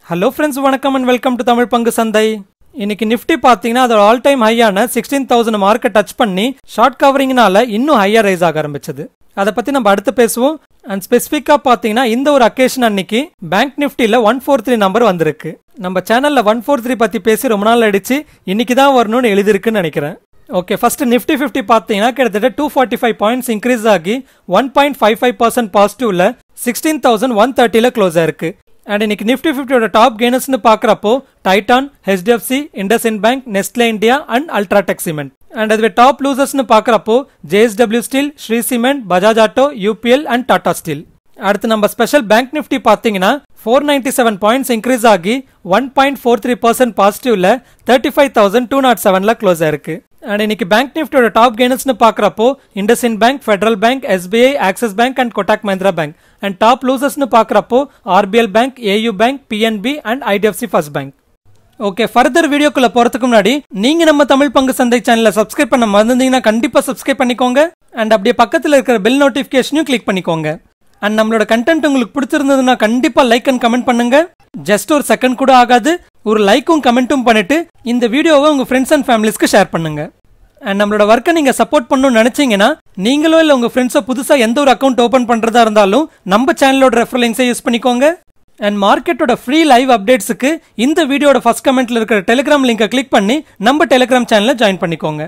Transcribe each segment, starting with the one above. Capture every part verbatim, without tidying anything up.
Hello friends, வணக்கம் and welcome to Tamil பங்கு சந்தை. இன்னைக்கு நிஃப்டி பாத்தீங்கன்னா அதோட ஆல் டைம் ஹையான sixteen thousand மார்க்கை டச் பண்ணி ஷார்ட் கவரிங்னால இன்னும் ஹையா ரைஸ் ஆக ஆரம்பிச்சது. அதை பத்தி நம்ம அடுத்து பேசுவோம். அண்ட் ஸ்பெசிஃபிக்கா பாத்தீங்கன்னா இந்த ஒரு அக்கேஷன் அன்னைக்கு பேங்க் நிஃப்டில one forty-three நம்பர் வந்திருக்கு. நம்ம சேனல்ல one forty-three பத்தி பேசி ரொம்ப நாள் ஆயிடுச்சு. இன்னைக்கு தான் வரணும்னு எழுதிருக்குன்னு நினைக்கிறேன். ஓகே, ஃபர்ஸ்ட் நிஃப்டி ஃபிஃப்டி பாத்தீங்கன்னா கிட்டத்தட்ட two forty-five பாயிண்ட்ஸ் இன்க்ரீஸ் ஆகி one point five five percent பாசிட்டிவ்ல sixteen thousand one thirty ல க்ளோஸ் ஆயிருக்கு. அண்ட் இன்னைக்கு நிஃப்டி ஃபிஃப்டியோட டாப் கெய்னர்ஸ்னு பார்க்குறப்போ Titan, H D F C, IndusInd Bank, Nestle India and UltraTech cement. And அதுவே டாப் லூசர்ஸ்னு பார்க்குறப்போ J S W Steel, Shree cement, Bajaj auto, U P L and Tata steel. அடுத்து நம்ம ஸ்பெஷல் பேங்க் நிஃப்டி பார்த்தீங்கன்னா four ninety-seven பாயிண்ட்ஸ் இன்க்ரீஸ் ஆகி one point four three percent பாசிட்டிவ்ல thirty-five thousand two oh seven ல close ஆயிருக்கு. அண்ட் இன்னைக்கு பேங்க் நிஃப்டியோட top கெய்னர்ஸ்னு பார்க்குறப்போ IndusInd Bank, federal bank, S B I, Axis bank and Kotak Mahindra bank. And top லூசர்ஸ்னு பார்க்குறப்போ R B L bank, A U bank, P N B and I D F C first bank. Okay, further வீடியோக்குள்ள போறதுக்கு முன்னாடி நீங்க நம்ம தமிழ் பங்கு சந்தை சேனலை சப்ஸ்கிரைப் பண்ண மறந்துட்டீங்கன்னா கண்டிப்பா சப்ஸ்கிரைப் பண்ணிக்கோங்க. அண்ட் அப்படியே பக்கத்தில் இருக்கிற பெல் நோட்டிஃபிகேஷனையும் கிளிக் பண்ணிக்கோங்க. அண்ட் நம்மளோட கண்டென்ட் உங்களுக்கு பிடிச்சிருந்ததுன்னா கண்டிப்பா லைக் அண்ட் கமெண்ட் பண்ணுங்க. ஜஸ்ட் ஒரு செகண்ட் கூட ஆகாது, ஒரு லைக்கும் கமெண்ட்டும் பண்ணிட்டு இந்த வீடியோவை உங்க ஃப்ரெண்ட்ஸ் அண்ட் ஃபேமிலிஸ்க்கு ஷேர் பண்ணுங்க. அண்ட் நம்மளோட ஒர்க்கை நீங்க சப்போர்ட் பண்ணணும்னு நினைச்சீங்கன்னா நீங்களோ இல்ல உங்க ஃப்ரெண்ட்ஸோ புதுசா எந்த ஒரு அக்கௌண்ட் ஓபன் பண்றதா இருந்தாலும் நம்ம சேனலோட ரெஃபரல் லிங்க்ஸை யூஸ் பண்ணிக்கோங்க. அண்ட் மார்க்கெட்டோட ஃப்ரீ லைவ் அப்டேட்ஸுக்கு இந்த வீடியோட ஃபர்ஸ்ட் கமெண்ட்ல இருக்கிற டெலிகிராம் லிங்கை கிளிக் பண்ணி நம்ம டெலிகிராம் சேனலை ஜாயின் பண்ணிக்கோங்க.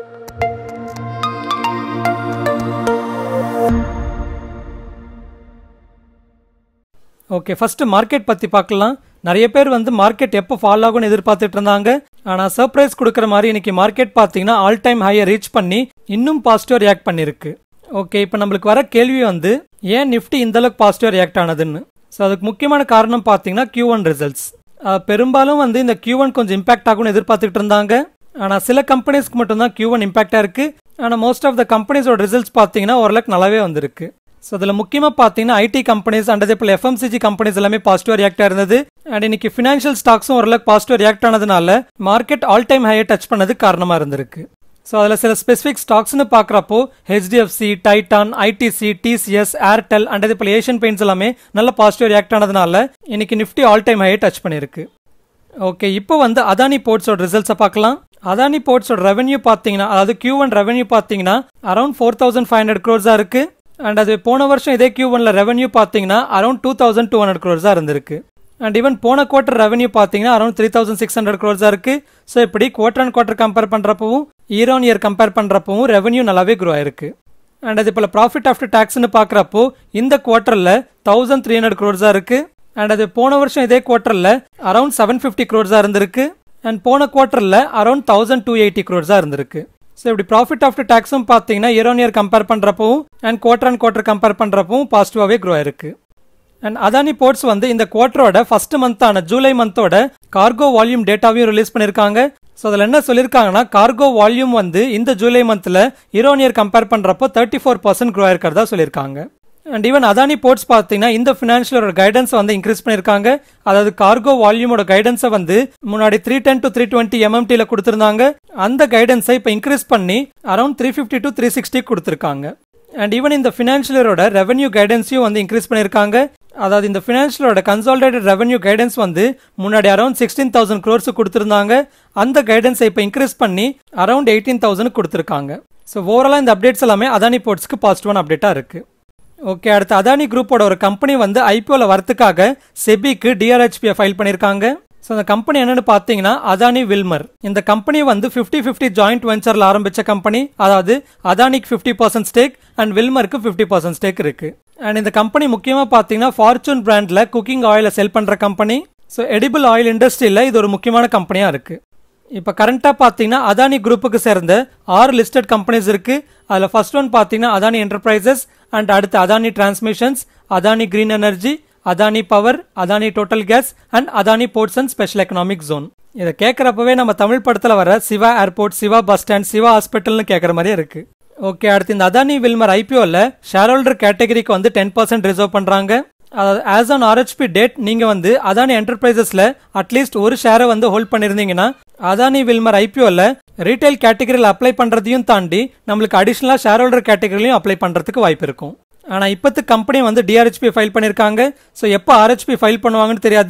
ஓகே, ஃபர்ஸ்ட் மார்க்கெட் பத்தி பார்க்கலாம். நிறைய பேர் வந்து மார்க்கெட் எப்போ ஃபால் ஆகும்னு எதிர்பார்த்துட்டு இருந்தாங்க. ஆனா சர்ப்ரைஸ் கொடுக்குற மாதிரி இன்னைக்கு மார்க்கெட் பாத்தீங்கன்னா ஆல் டைம் ஹையை ரீச் பண்ணி இன்னும் பாசிட்டிவா ரியாக்ட் பண்ணிருக்கு. ஓகே, இப்போ நம்மளுக்கு வர கேள்வி வந்து ஏன் நிஃப்டி இந்த அளவுக்கு பாசிட்டிவா ரியாக்ட் ஆனதுன்னு. ஸோ அதுக்கு முக்கியமான காரணம் பார்த்தீங்கன்னா Q one ரிசல்ட்ஸ். பெரும்பாலும் வந்து இந்த Q one கொஞ்சம் இம்பாக்ட் ஆகும்னு எதிர்பார்த்துட்டு இருந்தாங்க. ஆனால் சில கம்பெனிஸ்க்கு மட்டும் தான் Q one இம்பாக்டா இருக்கு. ஆனால் மோஸ்ட் ஆஃப் த கம்பெனிஸோட ரிசல்ட்ஸ் பார்த்தீங்கன்னா ஓரளவுக்கு நல்லாவே வந்திருக்கு. ஸோ அதில் முக்கியமாக பார்த்தீங்கன்னா ஐடி கம்பெனிஸ் அண்ட் அதே போல் F M C G கம்பெனிஸ் எல்லாமே பாசிட்டிவா ரியாக்ட் ஆயிருந்தது. அண்ட் இன்னைக்கு ஃபினான்ஷியல் ஸ்டாக்ஸும் ஓரளவுக்கு பாசிட்டிவா ரியாக்ட் ஆனதுனால மார்க்கெட் ஆல் டைம் ஹையை டச் பண்ணது காரணமா இருந்திருக்கு. ஸோ அதில் சில ஸ்பெசிஃபிக் ஸ்டாக்ஸ்னு பார்க்குறப்போ H D F C, Titan, I T C, T C S, Airtel and அதே போல் ஏஷியன் பெயிண்ட்ஸ் எல்லாமே நல்ல பாசிட்டிவா ரியாக்ட் ஆனதுனால இன்னைக்கு நிஃப்டி ஆல் டைம் ஹையை டச் பண்ணிருக்கு. ஓகே, இப்போ வந்து அதானி போர்ட்ஸோட ரிசல்ட்ஸை பார்க்கலாம். அதானி போர்ட்ஸோட ரெவன்யூ பார்த்தீங்கன்னா அதாவது Q one ரெவன்யூ பார்த்தீங்கன்னா around four thousand five hundred க்ரோர்ஸா இருக்கு. அண்ட் அது போன வருஷம் இதே Q one ல ரெவன்யூ பார்த்தீங்கன்னா around two thousand two hundred க்ரோர்ஸா இருந்திருக்கு. அண்ட் ஈவன் போன குவார்டர் ரெவன்யூ பார்த்தீங்கன்னா around three thousand six hundred க்ரோர்ஸா இருக்கு. ஸோ இப்படி குவார்டர் அண்ட் குவார்டர் கம்பேர் பண்றப்பவும் இயர் ஆன் இயர் கம்பேர் பண்றப்பவும் ரெவன்யூ நல்லாவே க்ரோ ஆயிருக்கு. அண்ட் அது போல ப்ராஃபிட் ஆஃப்டர் டாக்ஸ்னு பார்க்குறப்போ இந்த குவார்டர்ல தௌசண்ட் த்ரீ ஹண்ட்ரட் க்ரோர்ஸா இருக்கு. அண்ட் அது போன வருஷம் இதே குவார்டர்ல அரௌண்ட் செவன் ஃபிஃப்டி க்ரோர்ஸா இருந்திருக்கு. அண்ட் போன குவார்டர்ல அரௌண்ட் தௌசண்ட் டூ எயிட்டி க்ரோர்ஸா இருந்திருக்கு. ஸோ இப்படி ப்ராஃபிட் ஆஃப்டர் டாக்ஸும் பார்த்தீங்கன்னா இயர் ஆன் இயர் கம்பேர் பண்ணுறப்பவும் and quarter and quarter compare பண்ணுறப்பவும் பாசிட்டிவாகவே க்ரோ ஆயிருக்கு. அண்ட் அதானி போர்ட்ஸ் வந்து இந்த குவார்டரோட ஃபர்ஸ்ட் மந்தான ஜூலை மந்தோட கார்கோ வால்யூம் டேட்டாவையும் ரிலீஸ் பண்ணியிருக்காங்க. ஸோ அதில் என்ன சொல்லியிருக்காங்கன்னா கார்கோ வால்யூம் வந்து இந்த ஜூலை மந்த்தில் இயர் ஆன் இயர் கம்பேர் பண்ணுறப்போ தேர்ட்டி ஃபோர் பர்சன்ட் க்ரோ ஆயிருக்கிறதா சொல்லியிருக்காங்க. அண்ட் ஈவன் அதானி போர்ட்ஸ் பார்த்தீங்கன்னா இந்த ஃபினான்ஷியலோட கைடன்ஸை வந்து இன்க்ரீஸ் பண்ணியிருக்காங்க. அதாவது கார்கோ வால்யூமோட கைடன்ஸை வந்து முன்னாடி three ten to three twenty எம்எம்டில கொடுத்துருந்தாங்க. அந்த கைடன்ஸை இப்போ இன்க்ரீஸ் பண்ணி around three fifty to three sixty கொடுத்துருக்காங்க. அண்ட் ஈவன் இந்த ஃபினான்ஷியலோட ரெவன்யூ கைடன்ஸையும் வந்து இன்க்ரீஸ் பண்ணியிருக்காங்க. அதாவது இந்த ஃபினான்ஷியலோட கன்சாலிடேட்டட் ரெவன்யூ கைடன்ஸ் வந்து முன்னாடி அரௌண்ட் சிக்ஸ்டீன் தௌசண்ட் க்ரோர்ஸ் கொடுத்துருந்தாங்க. அந்த கைடன்ஸை இப்போ இன்க்ரீஸ் பண்ணி அரௌண்ட் எயிட்டீன் தௌசண்ட் கொடுத்துருக்காங்க. ஸோ ஓவராலாக இந்த அப்டேட்ஸ் எல்லாமே அதானி போர்ட்ஸ்க்கு பாசிட்டிவான அப்டேட்டா இருக்கு. ஓகே, அடுத்து அதானி குரூப்போட ஒரு கம்பெனி வந்து ஐபிஓல வரத்துக்காக செபிக்கு D R H P file பண்ணியிருக்காங்க. ஸோ அந்த கம்பெனி என்னன்னு பார்த்தீங்கன்னா அதானி வில்மர். இந்த கம்பெனி வந்து ஃபிஃப்டி ஃபிஃப்டி ஜாயிண்ட் வெஞ்சர்ல ஆரம்பிச்ச கம்பெனி. அதாவது அதானிக்கு ஃபிஃப்டி பர்சன்ட் ஸ்டேக் அண்ட் வில்மருக்கு ஃபிஃப்டி பர்சன்ட் ஸ்டேக் இருக்கு. அண்ட் இந்த கம்பெனி முக்கியமாக பார்த்தீங்கன்னா ஃபார்ச்சூன் பிராண்ட்ல குக்கிங் ஆயிலை செல் பண்ற கம்பெனி. ஸோ எடிபிள் ஆயில் இண்டஸ்ட்ரியில இது ஒரு முக்கியமான கம்பெனியா இருக்கு. இப்போ கரண்டா பார்த்தீங்கன்னா அதானி குரூப்புக்கு சேர்ந்த ஆறு லிஸ்டட் கம்பெனிஸ் இருக்கு. அதில் ஃபர்ஸ்ட் ஒன் பார்த்தீங்கன்னா அதானி என்டர்பிரைசஸ் அண்ட் அடுத்து Adani transmissions, Adani green energy, Adani power, Adani total gas and Adani ports and special economic zone. இதை கேட்கறப்பவே நம்ம தமிழ் படத்துல வர Shiva airport, Shiva bus stand, Shiva ஹாஸ்பிட்டல்னு கேட்கற மாதிரியே இருக்கு. ஓகே, அடுத்து இந்த அதானி வில்மர் ஐபிஓல ஷேர் ஹோல்டர் கேட்டகரிக்கு வந்து டென் பர்சன்ட் ரிசர்வ் பண்றாங்க. அதாவது as on R H P date நீங்க வந்து அதானி என்டர்பிரைசஸ்ல அட்லீஸ்ட் ஒரு ஷேரை வந்து ஹோல்ட் பண்ணிருந்தீங்கன்னா அதானி வில்மர் ஐபிஓல ரீட்டைல் கேட்டகரியில் அப்ளை பண்றதையும் தாண்டி நம்மளுக்கு அடிஷனலா ஷேர் ஹோல்டர் கேட்டகரியிலையும் அப்ளை பண்றதுக்கு வாய்ப்பு இருக்கும். ஆனா இப்பத்து கம்பெனி வந்து D R H P file பண்ணிருக்காங்க. ஸோ எப்போ R H P ஃபைல் பண்ணுவாங்கன்னு தெரியாது.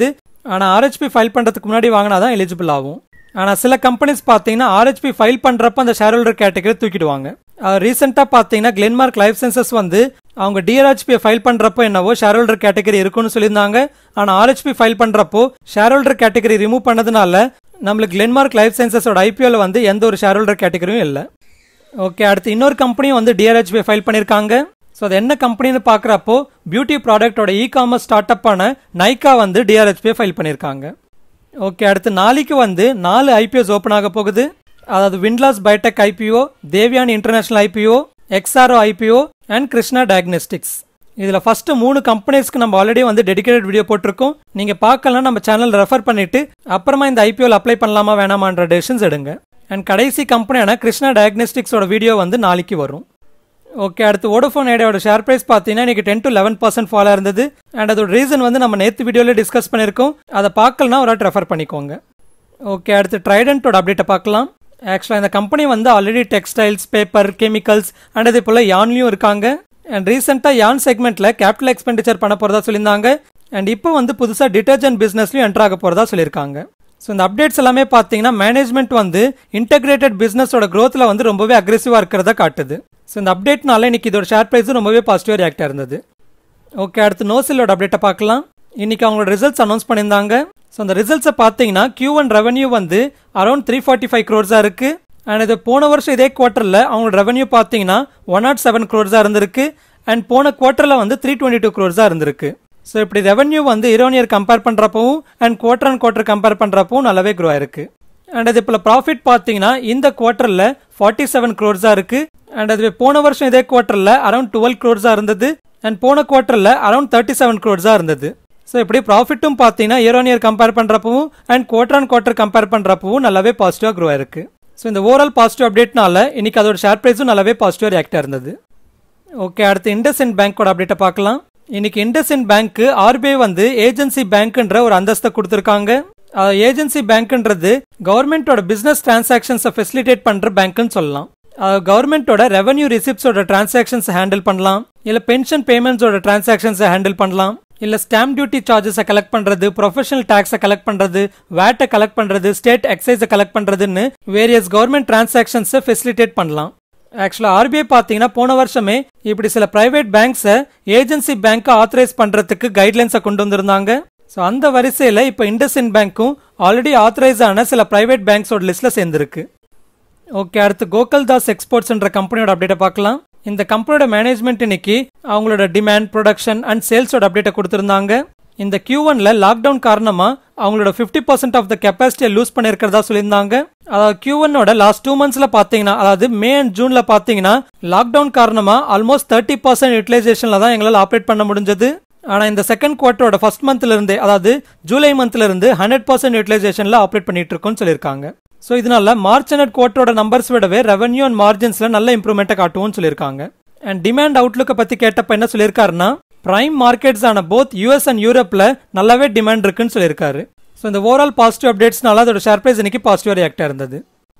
ஆனால் ஆர்ஹெச்பி ஃபைல் பண்ணுறதுக்கு முன்னாடி வாங்கினா தான் எலிஜிபிள் ஆகும். ஆனால் சில கம்பெனிஸ் பார்த்தீங்கன்னா ஆர்ஹெச்பி ஃபைல் பண்ணுறப்ப அந்த ஷேர் ஹோல்டர் கேட்டகரி தூக்கிடுவாங்க. ரீசெண்டாக பார்த்தீங்கன்னா கிளென்மார்க் லைஃப் சயின்சஸ் வந்து அவங்க டிஆர்ஹெச்பியை ஃபைல் பண்ணுறப்போ என்னவோ ஷேர் ஹோல்டர் கேட்டகரி இருக்குன்னு சொல்லியிருந்தாங்க. ஆனால் ஆர்ஹெச்பி ஃபைல் பண்ணுறப்போ ஷேர் ஹோல்டர் கேட்டகரி ரிமூவ் பண்ணதுனால நம்மளுக்கு கிளென்மார்க் லைஃப் சயின்சஸோட ஐபிஓவில் வந்து எந்த ஒரு ஷேர் ஹோல்டர் கேட்டகரியும் இல்லை. ஓகே, அடுத்து இன்னொரு கம்பெனியும் வந்து டிஆர்ஹெச்பியை ஃபைல் பண்ணியிருக்காங்க. ஸோ அது என்ன கம்பெனின்னு பார்க்குறப்போ பியூட்டி ப்ராடக்டோட இ காமர்ஸ் ஸ்டார்ட் அப்பான நைக்கா வந்து டிஆர்ஹெச்பியை ஃபைல் பண்ணியிருக்காங்க. ஓகே, அடுத்து நாளைக்கு வந்து நாலு ஐபிஓஸ் ஓப்பன் ஆக போகுது. அதாவது Windlas biotech IPO, Devyani international IPO, Exxaro IPO and Krishna diagnostics. இதில் ஃபர்ஸ்ட் மூணு கம்பெனிஸ்க்கு நம்ம ஆல்ரெடி வந்து டெடிகேட்டட் வீடியோ போட்டிருக்கோம். நீங்கள் பார்க்கலாம், நம்ம சேனல் ரெஃபர் பண்ணிட்டு அப்புறமா இந்த ஐபிஓவில் அப்ளை பண்ணலாமா வேணாமான்ற டெசிஷன்ஸ் எடுங்க. அண்ட் கடைசி கம்பெனியான கிருஷ்ணா டயக்னோஸ்டிக்ஸோட வீடியோ வந்து நாளைக்கு வரும். ஓகே, அடுத்து வோடஃபோன் ஐடியாவோட ஷேர் பிரைஸ் பார்த்தீங்கன்னா இன்னைக்கு ten to eleven percent fall இருந்தது. அண்ட் அதோட ரீசன் வந்து நம்ம நேற்று வீடியோவில் டிஸ்கஸ் பண்ணியிருக்கோம். அதை பார்க்கலனா ஒரு ரெஃபர் பண்ணிக்கோங்க. ஓகே, அடுத்து ட்ரைடன்ட்டோட அப்டேட்டை பார்க்கலாம். ஆக்சுவலாக இந்த கம்பெனி வந்து already textiles, paper, chemicals and இதே போல் யான்லையும் இருக்காங்க. அண்ட் ரீசெண்டாக யான் செக்மெண்ட்டில் கேபிட்டல் எக்ஸ்பெண்டிச்சர் பண்ண போகிறதா சொல்லியிருந்தாங்க. அண்ட் இப்போ வந்து புதுசாக டிட்டர்ஜென்ட் பிஸ்னஸ்லையும் என்டர் ஆக போகிறதா சொல்லியிருக்காங்க. ஸோ இந்த அப்டேட்ஸ் எல்லாமே பார்த்தீங்கன்னா மேனேஜ்மெண்ட் வந்து இன்டெகிரேட்டட் பிஸ்னஸோட க்ரோத்தில் வந்து ரொம்பவே அக்ரெசிவாக இருக்கிறத காட்டுது. ஸோ இந்த அப்டேட்னால இன்னைக்கு இதோட ஷேர் ப்ரைஸும் ரொம்பவே பாசிட்டிவாக ரியாக்ட் இருந்தது. ஓகே, அடுத்து நோசிலோட அப்டேட்டை பார்க்கலாம். இன்னைக்கு அவங்களோட ரிசல்ட்ஸ் அனௌன்ஸ் பண்ணியிருந்தாங்க. ஸோ அந்த ரிசல்ட்ஸை பார்த்தீங்கன்னா கியூ ஒன் ரெவன்யூ வந்து அரௌண்ட் த்ரீ ஃபார்ட்டி ஃபைவ் க்ரோர்ஸாக இருக்குது. அண்ட் இது போன வருஷம் இதே குவார்ட்டரில் அவங்களோட ரெவன்யூ பார்த்தீங்கன்னா ஒன் நாட் செவன் க்ரோர்ஸாக இருந்திருக்கு. அண்ட் போன குவார்ட்டரில் வந்து த்ரீ டுவெண்ட்டி டூ க்ரோர்ஸாக இருந்திருக்கு. ஸோ இப்படி ரெவன்யூ வந்து இயர் ஆன் இயர் கம்பேர் பண்ணுறப்பவும் and quarter and quarter compare பண்ணுறப்பவும் நல்லாவே க்ரோ ஆயிருக்கு. அண்ட் அது இப்போ ப்ராஃபிட் பார்த்தீங்கன்னா இந்த குவார்ட்டரில் ஃபார்ட்டி செவன் க்ரோர்ஸாக இருக்குது. அண்ட் அது போன வருஷம் இதே குவார்ட்டரில் அரௌண்ட் டுவெல் க்ரோர்ஸாக இருந்தது. அண்ட் போன குவார்ட்டரில் அரௌண்ட் தேர்ட்டி செவன் க்ரோர்ஸாக இருந்தது. ஸோ இப்படி ப்ராஃபிட்டும் பார்த்தீங்கன்னா இயர் ஆன் இயர் கம்பேர் பண்ணுறப்பவும் and quarter and quarter compare பண்ணுறப்பவும் நல்லாவே பாசிட்டிவாக க்ரோ ஆயிருக்கு. ஸோ இந்த ஓவரால் பாசிட்டிவ் அப்டேட்னால இன்னைக்கு அதோட ஷேர் ப்ரைஸும் நல்லாவே பாசிட்டிவாக ரியாக்டாக இருந்தது. ஓகே, அடுத்து இண்டஸ்இண்ட் பேங்கோட அப்டேட்டை பார்க்கலாம். இன்னைக்கு இண்டஸ்இண்ட் பேங்க்கு ஆர்பிஐ வந்து ஏஜென்சி பேங்க்ன்ற ஒரு அந்தஸ்தை கொடுத்துருக்காங்க. ஏஜென்சி பேங்க்ன்றது கவர்மெண்டோட பிசினஸ் டிரான்சாக்ஷன்ஸை ஃபெசிலிட்டேட் பண்ற பேங்க்னு சொல்லலாம். கவர்மெண்டோட ரெவன்யூ ரிசிப்ட்ஸோட டிரான்சாக்ஷன்ஸ் ஹேண்டில் பண்ணலாம், இல்ல பென்ஷன் பேமெண்ட்ஸோட டிரான்சாக்ஷன்ஸை ஹேண்டில் பண்ணலாம், இல்ல ஸ்டாம்ப் டியூட்டி சார்ஜஸை கலெக்ட் பண்றது, ப்ரொஃபஷனல் டாக்ஸை கலெக்ட் பண்றது, வேட்டை கலெக்ட் பண்றது, ஸ்டேட் எக்ஸைஸை கலெக்ட் பண்றதுன்னு வேரியஸ் கவர்மெண்ட் டிரான்சாக்ஷன்ஸை ஃபெசிலிட்டேட் பண்ணலாம். ஆக்சுவலாக ஆர்பிஐ பார்த்தீங்கன்னா போன வருஷமே இப்படி சில பிரைவேட் பேங்க்ஸை ஏஜென்சி பேங்க்கை ஆத்தரைஸ் பண்ணுறதுக்கு கைட்லைன்ஸை கொண்டு வந்திருந்தாங்க. ஸோ அந்த வரிசையில் இப்போ இண்டஸ்இண்ட் பேங்க்கும் ஆல்ரெடி ஆத்தரைஸ் ஆன சில பிரைவேட் பேங்க்ஸோட லிஸ்ட்டில் சேர்ந்துருக்கு. ஓகே, அடுத்து கோகுல்தாஸ் எக்ஸ்போர்ட்ஸ்ன்ற கம்பெனியோட அப்டேட்டை பார்க்கலாம். இந்த கம்பெனியோட மேனேஜ்மெண்ட் இன்னைக்கு அவங்களோட டிமாண்ட், ப்ரொடக்ஷன் அண்ட் சேல்ஸோட அப்டேட்டை கொடுத்துருந்தாங்க. இந்த கியூ ஒன்ல லாக்டவுன் காரணமாக அவங்களோட ஃபிஃப்டி பர்சன்ட் ஆஃப் த கெப்பாசிட்டியை லூஸ் பண்ணியிருக்கிறதா சொல்லியிருந்தாங்க. அதாவது கியூ ஒன்னோட லாஸ்ட் டூ மந்த்ஸ்ல பார்த்தீங்கன்னா, அதாவது மே அண்ட் ஜூன்ல பார்த்தீங்கன்னா லாக்டவுன் காரணமாக ஆல்மோஸ்ட் தேர்ட்டி பர்சன்ட் யூட்டிலைசேஷன்ல தான் எங்களால் ஆப்ரேட் பண்ண முடிஞ்சது. ஆனால் இந்த செகண்ட் குவார்ட்டரோட ஃபர்ஸ்ட் மந்த்ல இருந்து, அதாவது ஜூலை மந்த்ல இருந்து ஹண்ட்ரட் பர்சன்ட் யூட்டிலைசேஷன்ல ஆப்ரேட் பண்ணிட்டு இருக்கோம்னு சொல்லியிருக்காங்க. ஸோ இதனால மார்ச் அண்ட் குவார்ட்டரோட நம்பர்ஸ் விடவே ரெவன்யூ அண்ட் மார்ஜின்ஸ்ல நல்ல இம்ப்ரூவ்மெண்ட்டை காட்டுவோம்னு சொல்லியிருக்காங்க. அண்ட் டிமாண்ட் அவுட்லுக்கை பத்தி கேட்டப்ப என்ன சொல்லியிருக்காருன்னா, பிரைம் மார்க்கெட்ஸ் ஆன போத் யூஎஸ் அண்ட் யூரோப்ல நல்லாவே டிமாண்ட் இருக்குன்னு சொல்லியிருக்காரு. ஸோ இந்த ஓவரால் பாசிட்டிவ் அப்டேட்ஸ்னால அதோட ஷேர் பிரைஸ் இன்னைக்கு பாசிட்டிவ் ரியாக்ட் இருந்தது.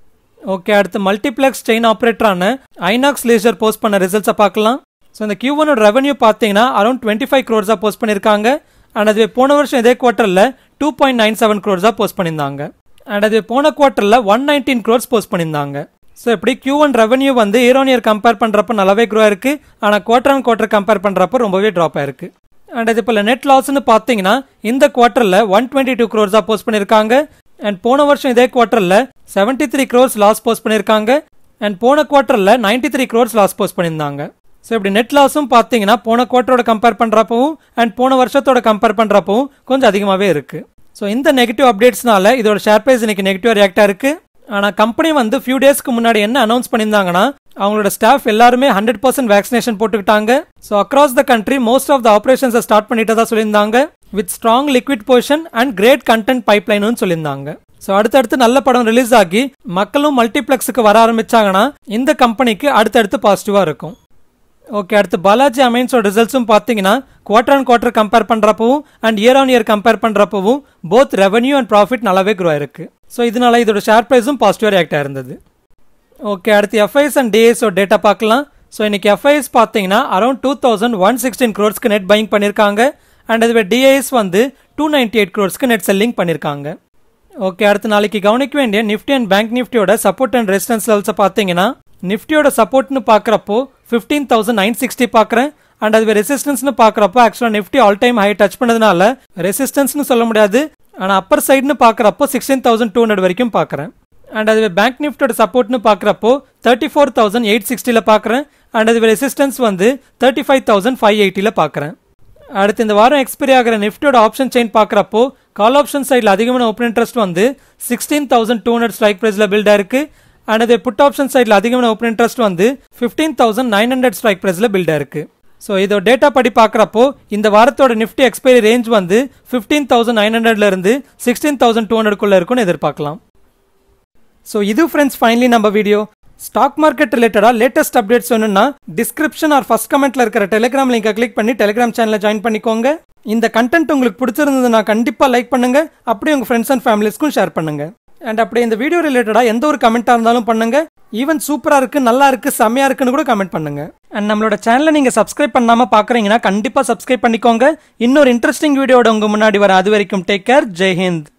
ஓகே, அடுத்து மல்டிப்ளெக்ஸ் செயின் ஆப்ரேட்டரான ஐநாக்ஸ் லீஜர் போஸ்ட் பண்ண ரிசல்ட்ஸை பார்க்கலாம். ஸோ இந்த கியூ ஒனோட ரெவன்யூ பார்த்தீங்கன்னா அரௌண்ட் டுவெண்ட்டி ஃபைவ் க்ரோர்ஸாக போஸ்ட் பண்ணியிருக்காங்க. அண்ட் அது போன வருஷம் இதே குவார்ட்டரில் டூ பாயிண்ட் நைன் செவன் க்ரோர்ஸாக போஸ்ட் பண்ணியிருந்தாங்க. அண்ட் அது போன குவார்ட்டரில் ஒன் நைன்டீன் க்ரோர்ஸ் போஸ்ட் பண்ணியிருந்தாங்க. ஸோ இப்படி கியூ ஒன் ரெவன்யூ வந்து இயர் ஆன் இயர் கம்பேர் பண்ணுறப்ப நல்லாவே க்ரோ ஆயிருக்கு. ஆனால் குவார்டர் ஆன் குவார்டர் கம்பேர் பண்ணுறப்ப ரொம்பவே ட்ராப் ஆயிருக்கு. அண்ட் இது இப்போ நெட் லாஸ்ன்னு பார்த்தீங்கன்னா இந்த குவார்ட்டரில் ஒன் டுவெண்ட்டி டூ க்ரோர்ஸாக போஸ்ட் பண்ணியிருக்காங்க. அண்ட் போன வருஷம் இதே குவார்ட்டரில் seventy three crores loss post பண்ணியிருக்காங்க. அண்ட் போன குவார்ட்டரில் ninety three crores loss post பண்ணியிருந்தாங்க. ஸோ இப்படி நெட் லாஸும் பார்த்தீங்கன்னா போன குவார்ட்டரோட கம்பேர் பண்ணுறப்பவும் அண்ட் போன வருஷத்தோட கம்பேர் பண்ணுறப்பவும் கொஞ்சம் அதிகமாகவே இருக்கு. ஸோ இந்த நெகட்டிவ் அப்டேட்ஸ்னால இதோட ஷேர் பிரைஸ் இன்னைக்கு நெகட்டிவ் ரியாக்ட் ஆயிருக்கு. ஆனால் கம்பெனி வந்து ஃபியூ டேஸ்க்கு முன்னாடி என்ன அனௌன்ஸ் பண்ணியிருந்தாங்கன்னா, அவங்களோட ஸ்டாஃப் எல்லாருமே ஹண்ட்ரட் பர்சன்ட் வேக்சினேஷன் போட்டுக்கிட்டாங்க. So across the country most of the ஆப்ரேஷன்ஸை ஸ்டார்ட் பண்ணிட்டதா சொல்லியிருந்தாங்க. With strong liquid position and great content பைப்லைன்னு சொல்லியிருந்தாங்க. ஸோ அடுத்தடுத்து நல்ல படம் ரிலீஸ் ஆகி மக்களும் மல்டிப்ளெக்ஸுக்கு வர ஆரம்பிச்சாங்கன்னா இந்த கம்பெனிக்கு அடுத்தடுத்து பாசிட்டிவாக இருக்கும். ஓகே, அடுத்து பாலாஜி அமைன்ஸோட ரிசல்ட்ஸும் பார்த்தீங்கன்னா குவார்டர் ஆன் குவார்டர் கம்பேர் பண்ணுறப்பவும் and year on year compare பண்ணுறப்பவும் போத் ரெவன்யூ அண்ட் ப்ராஃபிட் நல்லாவே க்ரோ ஆயிருக்கு. ஸோ இதனால இதோட ஷேர் ப்ரைஸும் பாசிட்டிவாக ரியாக்ட் ஆயிருந்தது. ஓகே, அடுத்து எஃப்ஐஎஸ் அண்ட் டிஐஎஸோட டேட்டா பார்க்கலாம். ஸோ இன்னைக்கு எஃப்ஐஎஸ் பார்த்தீங்கன்னா around two thousand one sixteen க்ரோர்ஸ்க்கு நெட் பையிங் பண்ணியிருக்காங்க. அண்ட் அதுவே டிஐஎஸ் வந்து டூ நைன்டி எயிட் க்ரோர்ஸ்க்கு நெட் செல்லிங் பண்ணியிருக்காங்க. ஓகே, அடுத்த நாளைக்கு கவனிக்க வேண்டிய நிஃப்டி அண்ட் பேங்க் நிஃப்டியோட சப்போர்ட் அண்ட் ரெசிஸ்டன்ஸ் லெவல்ஸை பார்த்தீங்கன்னா நிஃப்டியோட சப்போர்ட்னு பார்க்குறப்போ ஃபிஃப்டீன் தௌசண்ட் நைன் சிக்ஸ்டி பார்க்குறேன். அண்ட் அதுவே ரெசிஸ்டன்ஸ்னு பார்க்குறப்போ ஆக்சுவலாக Nifty all time high touch பண்ணதுனால ரெசிஸ்டன்ஸ்னு சொல்ல முடியாது. ஆனால் அப்பர் சைடுன்னு பார்க்குறப்போ சிக்ஸ்டீன் தௌசண்ட் டூ ஹண்ட்ரட் வரைக்கும் பார்க்குறேன். அண்ட் அதுவே பேங்க் நிஃப்டியோட சப்போர்ட்னு பார்க்குறப்போ தேர்ட்டி ஃபோர் தௌசண்ட் எயிட் சிக்ஸ்டியில் பார்க்குறேன். அண்ட் அதுவே ரெசிஸ்டன்ஸ் வந்து தேர்ட்டி ஃபைவ் தௌசண்ட் ஃபைவ் எயிட்டியில் பார்க்குறேன். அடுத்து இந்த வாரம் எக்ஸ்பைரி ஆகிற நிஃப்டியோட ஆப்ஷன் செயின் பார்க்குறப்போ கால் ஆப்ஷன் சைடில் அதிகமான ஓப்பன் இன்ட்ரெஸ்ட் வந்து sixteen thousand two hundred strike ப்ரைஸில் பில்ட் ஆயிருக்கு. அண்ட் அதே புட் ஆப்ஷன் சைடில் அதிகமான ஓப்பன் இன்ட்ரெஸ்ட் வந்து fifteen thousand nine hundred strike ப்ரைஸில் பில்ட் ஆயிருக்கு. ஸோ இதோட டேட்டா படி பார்க்குறப்போ இந்த வாரத்தோட நிஃப்டி எக்ஸ்பைரி ரேஞ்ச் வந்து ஃபிஃப்டீன் தௌசண்ட் நைன் ஹண்ட்ரட்ல இருந்து சிக்ஸ்டீன் தௌசண்ட் டூ ஹண்ட்ரட்குள்ள இருக்கும்னு எதிர்பார்க்கலாம். ஸோ இது ஃப்ரெண்ட்ஸ் ஃபைனலி நம்ம வீடியோ. ஸ்டாக் மார்க்கெட் ரிலேட்டடா லேட்டஸ்ட் அப்டேட்ஸ் வேணும்னா டிஸ்கிரிப்ஷன் ஆர் ஃபர்ஸ்ட் கமெண்ட்ல இருக்கிற டெலிகிராம் லிங்கை கிளிக் பண்ணி டெலிகிராம் சேனலை ஜாயின் பண்ணிக்கோங்க. இந்த கண்டென்ட் உங்களுக்கு பிடிச்சிருந்ததுன்னா கண்டிப்பா லைக் பண்ணுங்க. அப்படியே உங்க ஃப்ரெண்ட்ஸ் அண்ட் ஃபேமிலிஸ்க்கும் ஷேர் பண்ணுங்க. அண்ட் அப்படியே இந்த வீடியோ ரிலேட்டடா எந்த ஒரு கமெண்டா இருந்தாலும் பண்ணுங்க. ஈவன் சூப்பரா இருக்கு, நல்லா இருக்கு, செம்மையா இருக்குன்னு கூட கமெண்ட் பண்ணுங்க. அண்ட் நம்மளோட சேனலை நீங்க சப்ஸ்கிரைப் பண்ணாம பாக்குறீங்கன்னா கண்டிப்பா சப்ஸ்கிரைப் பண்ணிக்கோங்க. இன்னொரு இன்ட்ரெஸ்டிங் வீடியோட உங்க முன்னாடி வர. அது வரைக்கும் டேக் கேர். ஜெய் ஹிந்த்.